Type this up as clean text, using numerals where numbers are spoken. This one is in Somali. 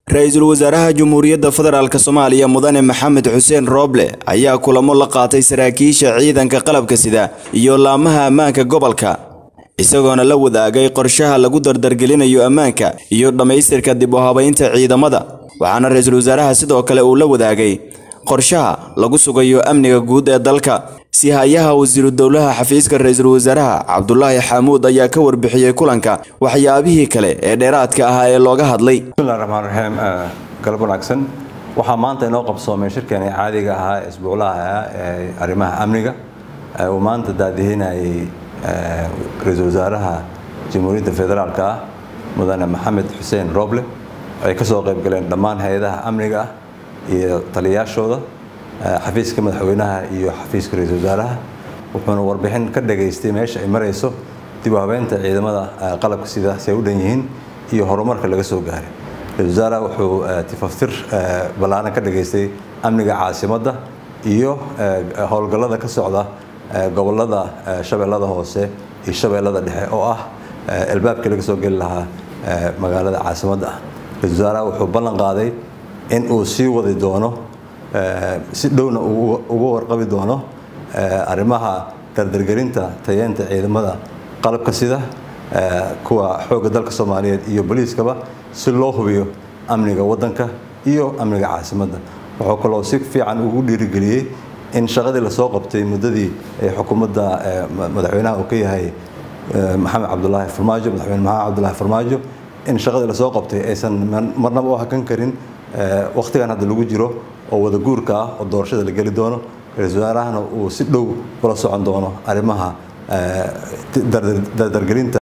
Ra'iisul Wasaaraha Jamhuuriyadda Federaalka Soomaaliya Mudane Maxamed Xuseen Roble ayaa kulamo la qaatay saraakiisha ciidanka qalabka sida iyo laamaha ammaanka gobolka isagoona la wadaagay qorshaha lagu dardargelinayo ammaanka iyo dhamaystirka dib u habaynta ciidamada waxaana ra'iisul wasaaraha sidoo kale uu la wadaagay qorshaha lagu sugayo amniga guud ee dalka si hayaha wasiiru dawlaha xafiiska ra'iisul wasaaraha Cabdullaahi Xamuud ayaa ka warbixiyay kulanka waxyaabihii kale ee dheeraadka ah ee looga hadlay Bismillahirrahmanirrahiim galab wanaagsan waxa maanta inoo qabsoomay shirkani caadiga ah isbuuclaha ee arrimaha amniga oo maanta daadihinay ra'iisul wasaaraha Jamhuuriyadda Federaalka Mudane Maxamed Xuseen Roble ay ka soo qayb galeen dhammaan hay'adaha amniga iyo taliyaashooda xafiiska madaxweynaha iyo xafiiska ra'iisul wasaaraha wuxuuna warbixin ka dhageystay meesha ay marayso dib u habeynta ciidamada qalabka sida ay u dhan yihiin iyo horumarka laga soo gaaray ra'iisul wasaaraha wuxuu tifaftir balaaran ka dhageystay amniga caasimadda iyo howlgallada ka socda gobolada shabeellada hoose iyo shabeellada dhexe oo ah albaabka laga soo gali lahaa magaalada caasimadda ra'iisul wasaaraha wuxuu ballan qaaday in uu sii wadi doono si dhowna ugu warqabi doono arrimaha dardargelinta tayeenta ciidamada qalabka sida kuwa xoogga dalka Soomaaliyeed iyo booliiskaba si loo hubiyo amniga wadanka iyo amniga caasimadda wuxuu kaloo si fiican ugu dhiirigeliyay in shaqadii la soo qabtay muddadii ay xukuumadda madaxweynaha uu ka yahay Maxamed Cabdullaahi Farmaajo in shaqadii la soo qabtay aysan marnaba u hakan karin waqtigan hadda lagu jiro oo wada guurka ah oo doorashada la gali doono ra'iisul wasaarahana uu si dhow kula socon doono arrimaha dardargelinta